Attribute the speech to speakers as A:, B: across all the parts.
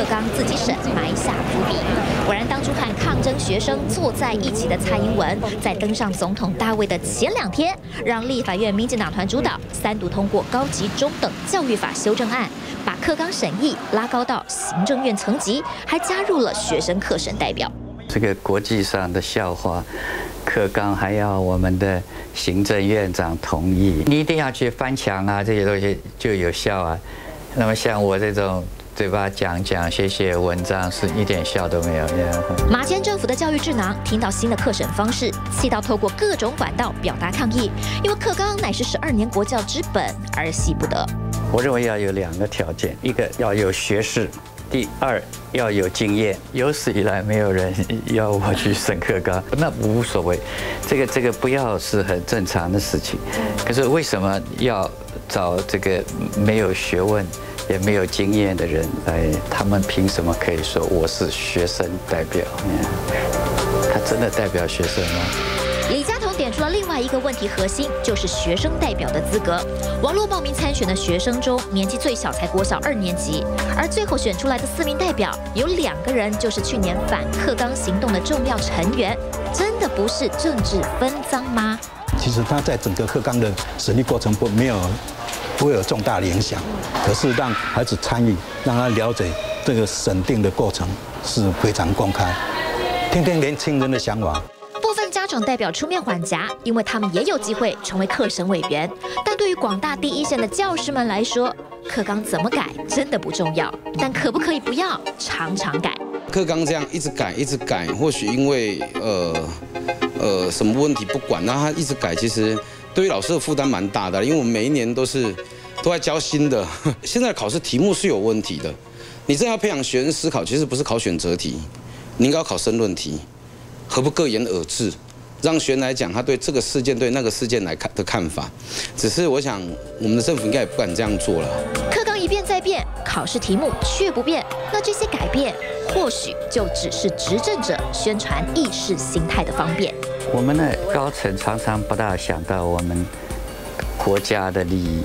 A: 纲自己省埋下伏笔。果然，当初和抗争学生坐在一起的蔡英文，在登上总统大位的前2天，让立法院民进党团主导3读通过高级中等教育法修正案，把课纲审议拉高到行政院层级，还加入了学生课审代表。
B: 这个国际上的笑话。 课纲还要我们的行政院长同意，你一定要去翻墙啊，这些东西就有效啊。那么像我这种嘴巴讲写文章，是一点效都没有。
A: 马前政府的教育智囊听到新的课审方式，气到透过各种管道表达抗议，因为课纲乃是12年国教之本，儿戏不得。
B: 我认为要有2个条件，一个要有学士。 第2要有经验，有史以来没有人要我去审课纲，那无所谓，这个不要是很正常的事情。可是为什么要找这个没有学问也没有经验的人来？他们凭什么可以说我是学生代表？他真的代表学生吗？
A: 李家同点出了另外一个问题核心，就是学生代表的资格。网络报名参选的学生中，年纪最小才国小2年级，而最后选出来的4名代表，有2个人就是去年反课纲行动的重要成员。真的不是政治分赃吗？
C: 其实他在整个课纲的审议过程不会有重大的影响，可是让孩子参与，让他了解这个审定的过程是非常公开，听听年轻人的想法。
A: 家长代表出面缓夹，因为他们也有机会成为课审委员。但对于广大第一线的教师们来说，课纲怎么改真的不重要，但可不可以不要常常改？
D: 课纲这样一直改，或许因为什么问题不管，然后他一直改，其实对于老师的负担蛮大的，因为我们每一年都在教新的。现在的考试题目是有问题的，你真的要培养学生思考，其实不是考选择题，你应该要考申论题。 何不各言而至，让学生来讲他对这个事件、对那个事件的看法。只是我想，我们的政府应该也不敢这样做了。
A: 课纲一变再变，考试题目却不变，那这些改变或许就只是执政者宣传意识形态的方便。
B: 我们的高层常常不大想到我们国家的利益，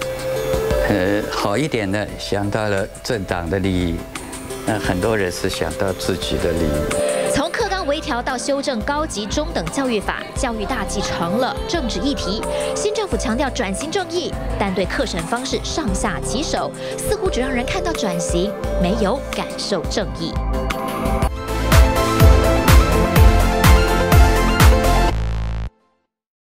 B: 好一点的想到了政党的利益，那很多人是想到自己的利益。
A: 从课纲微调到修正高级中等教育法，教育大计成了政治议题。新政府强调转型正义，但对课审方式上下其手，似乎只让人看到转型，没有感受正义。